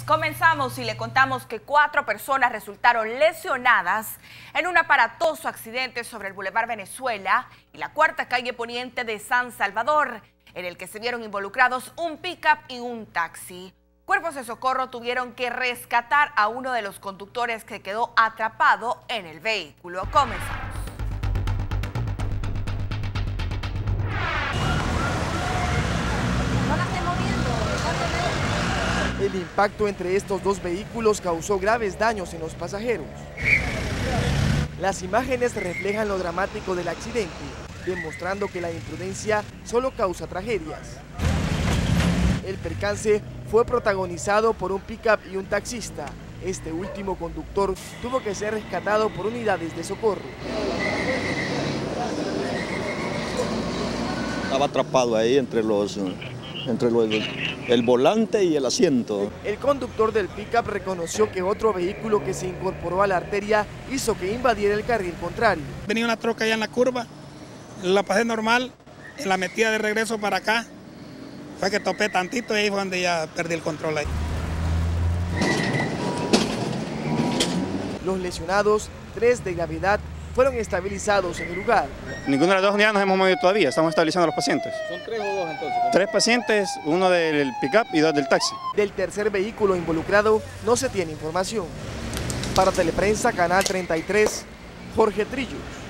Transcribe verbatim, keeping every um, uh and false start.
Comenzamos y le contamos que cuatro personas resultaron lesionadas en un aparatoso accidente sobre el Boulevard Venezuela y la cuarta calle poniente de San Salvador, en el que se vieron involucrados un pick-up y un taxi. Cuerpos de socorro tuvieron que rescatar a uno de los conductores que quedó atrapado en el vehículo. Comenzamos. El impacto entre estos dos vehículos causó graves daños en los pasajeros. Las imágenes reflejan lo dramático del accidente, demostrando que la imprudencia solo causa tragedias. El percance fue protagonizado por un pick-up y un taxista. Este último conductor tuvo que ser rescatado por unidades de socorro. Estaba atrapado ahí entre los... entre los, el volante y el asiento. El conductor del pick-up reconoció que otro vehículo que se incorporó a la arteria hizo que invadiera el carril contrario. Venía una troca allá en la curva, la pasé normal, en la metida de regreso para acá, fue que topé tantito y ahí fue donde ya perdí el control ahí. Los lesionados, tres de gravedad, fueron estabilizados en el lugar. Ninguna de las dos unidades nos hemos movido todavía, estamos estabilizando a los pacientes. ¿Son tres o dos entonces? Tres pacientes, uno del pick-up y dos del taxi. Del tercer vehículo involucrado no se tiene información. Para Teleprensa, Canal treinta y tres, Jorge Trillos.